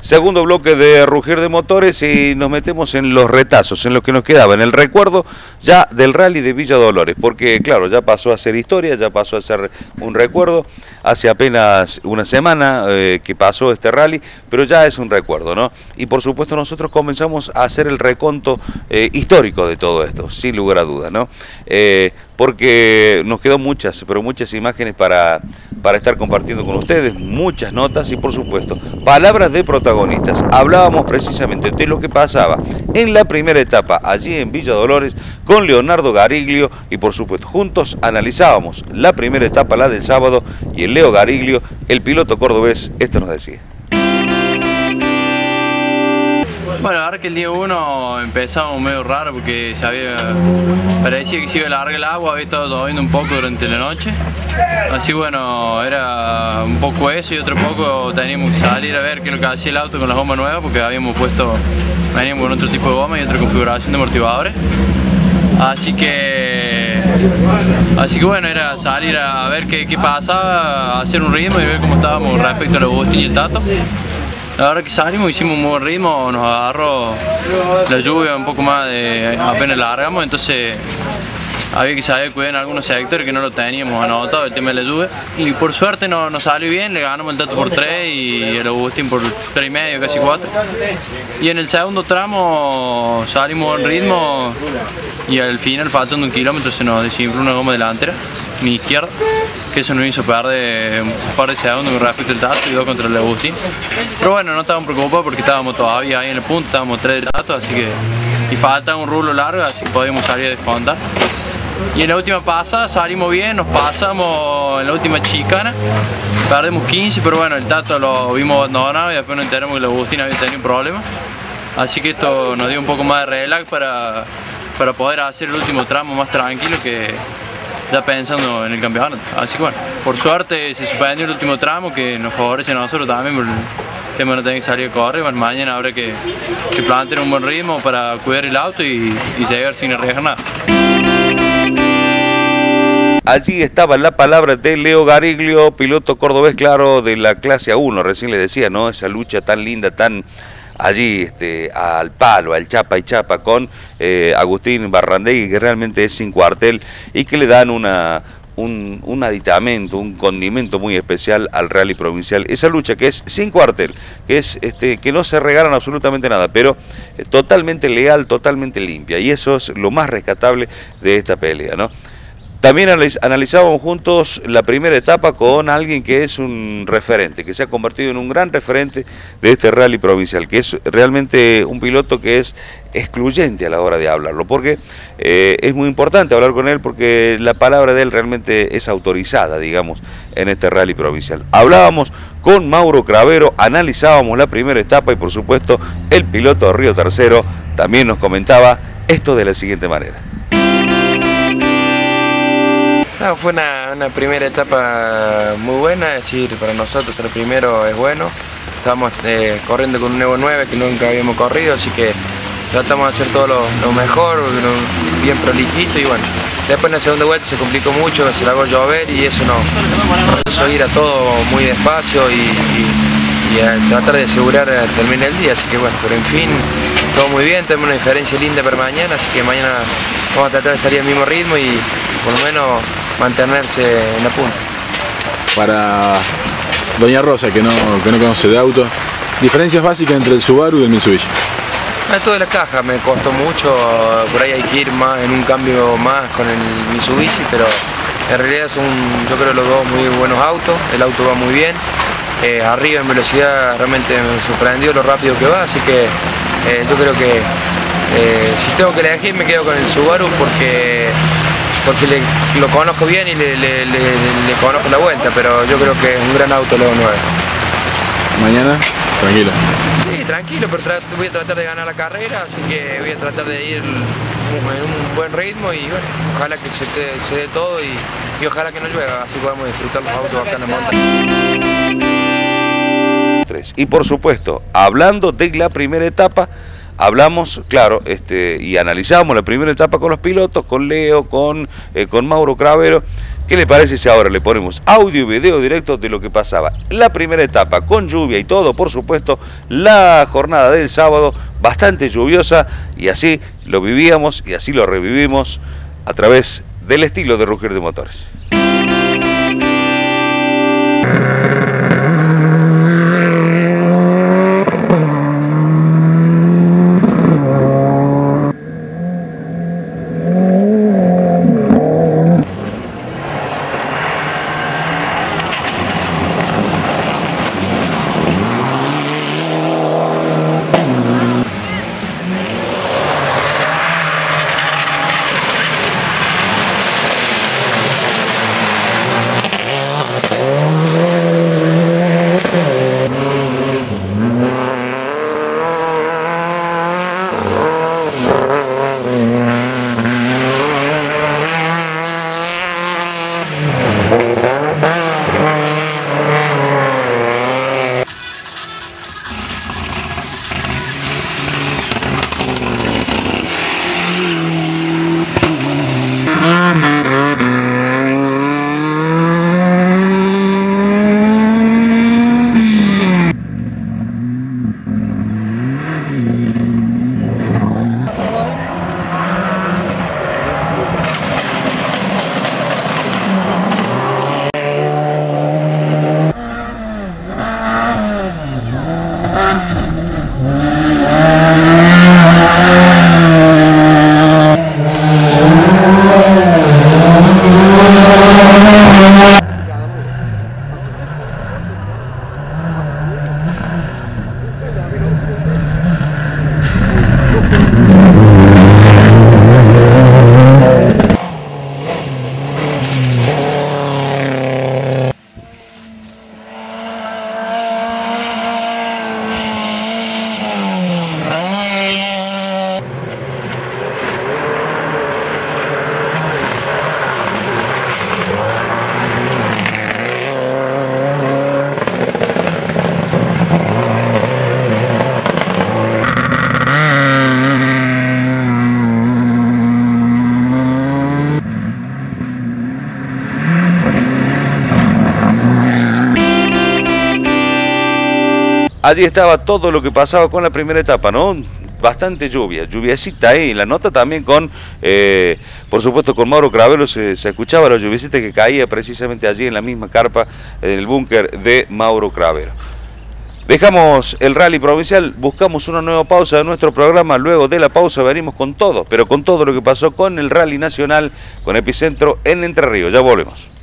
Segundo bloque de Rugir de Motores y nos metemos en los retazos, en lo que nos quedaba, en el recuerdo ya del rally de Villa Dolores, porque claro, ya pasó a ser historia, ya pasó a ser un recuerdo, hace apenas una semana que pasó este rally, pero ya es un recuerdo, ¿no? Y por supuesto nosotros comenzamos a hacer el reconto histórico de todo esto, sin lugar a dudas, ¿no? Porque nos quedó muchas, pero muchas imágenes para estar compartiendo con ustedes, muchas notas y por supuesto palabras de protagonistas. Hablábamos precisamente de lo que pasaba en la primera etapa allí en Villa Dolores con Leonardo Gariglio y por supuesto juntos analizábamos la primera etapa, la del sábado, y el Leo Gariglio, el piloto cordobés, esto nos decía. Bueno, ahora que el día 1 empezamos medio raro porque parecía que se iba a largar el agua, había estado lloviendo un poco durante la noche. Así bueno, era un poco eso y otro poco teníamos que salir a ver qué es lo que hacía el auto con las gomas nuevas porque veníamos con otro tipo de goma y otra configuración de amortiguadores. Así que bueno, era salir a ver qué pasaba, hacer un ritmo y ver cómo estábamos respecto a los Agustín y el Tato. La verdad que salimos, hicimos un buen ritmo, nos agarró la lluvia un poco más de apenas largamos, entonces había que saber cuidar en algunos sectores que no lo teníamos anotado, el tema de la lluvia. Y por suerte nos salió bien, le ganamos el Tato por 3 y el Agustín por 3,5, casi 4. Y en el segundo tramo salimos en ritmo y al final, faltando 1 kilómetro, se nos desinfló una goma delantera, mi izquierda, que eso nos hizo perder un par de segundos con respecto al Tato y 2 contra el Agustín. Pero bueno, no estábamos preocupados porque estábamos todavía ahí en el punto, estábamos 3 del Tato, así que y faltaba un rulo largo, así que podíamos salir a descontar. Y en la última pasada salimos bien, nos pasamos en la última chicana, perdimos 15, pero bueno, el Tato lo vimos abandonado y después nos enteramos que el Agustín había tenido un problema. Así que esto nos dio un poco más de relax para poder hacer el último tramo más tranquilo que ya pensando en el campeonato. Así que bueno, por suerte se suspendió el último tramo que nos favorece a nosotros también por el tema de no tener que salir a correr. Bueno, mañana habrá que plantear un buen ritmo para cuidar el auto y llegar sin arriesgar nada. Allí estaba la palabra de Leo Gariglio, piloto cordobés, claro, de la clase A1, recién le decía, ¿no? Esa lucha tan linda, tan allí al palo, al chapa y chapa con Agustín Barrandegui, que realmente es sin cuartel y que le dan un aditamento, un condimento muy especial al rally provincial. Esa lucha que es sin cuartel, que es que no se regalan absolutamente nada, pero totalmente legal, totalmente limpia, y eso es lo más rescatable de esta pelea, ¿no? También analizábamos juntos la primera etapa con alguien que es un referente, que se ha convertido en un gran referente de este rally provincial, que es realmente un piloto que es excluyente a la hora de hablarlo, porque es muy importante hablar con él porque la palabra de él realmente es autorizada, digamos, en este rally provincial. Hablábamos con Mauro Cravero, analizábamos la primera etapa y por supuesto el piloto de Río Tercero también nos comentaba esto de la siguiente manera. No, fue una primera etapa muy buena, es decir, para nosotros el primero es bueno. Estamos corriendo con un Evo 9 que nunca habíamos corrido, así que tratamos de hacer todo lo mejor, bien prolijito y bueno. Después en la segunda vuelta se complicó mucho, se largó a llover y eso nos hizo ir a todo muy despacio y a tratar de asegurar terminar el día, así que bueno, pero en fin, todo muy bien, tenemos una diferencia linda para mañana, así que mañana vamos a tratar de salir al mismo ritmo y por lo menos mantenerse en la punta. Para doña Rosa, que no conoce de auto, diferencias básicas entre el Subaru y el Mitsubishi. Esto de la caja me costó mucho, por ahí hay que ir más en un cambio más con el Mitsubishi, pero en realidad son, yo creo, los dos muy buenos autos, el auto va muy bien, arriba en velocidad realmente me sorprendió lo rápido que va, así que yo creo que si tengo que elegir me quedo con el Subaru porque lo conozco bien y le conozco la vuelta, pero yo creo que es un gran auto el Evo 9. Mañana, tranquilo. Sí, tranquilo, pero voy a tratar de ganar la carrera, así que voy a tratar de ir en un buen ritmo y bueno, ojalá que se dé todo y ojalá que no llueva, así podamos disfrutar los autos acá en la montaña. Y por supuesto, hablando de la primera etapa, hablamos, claro, y analizamos la primera etapa con los pilotos, con Leo, con Mauro Cravero. ¿Qué le parece si ahora le ponemos audio y video directo de lo que pasaba la primera etapa con lluvia y todo? Por supuesto, la jornada del sábado bastante lluviosa, y así lo vivíamos y así lo revivimos a través del estilo de Rugir de Motores. Allí estaba todo lo que pasaba con la primera etapa, ¿no? Bastante lluviecita ahí. La nota también con, por supuesto, con Mauro Cravero se escuchaba la lluviecita que caía precisamente allí en la misma carpa, en el búnker de Mauro Cravero. Dejamos el rally provincial, buscamos una nueva pausa de nuestro programa. Luego de la pausa venimos con todo, pero con todo lo que pasó con el rally nacional, con epicentro en Entre Ríos. Ya volvemos.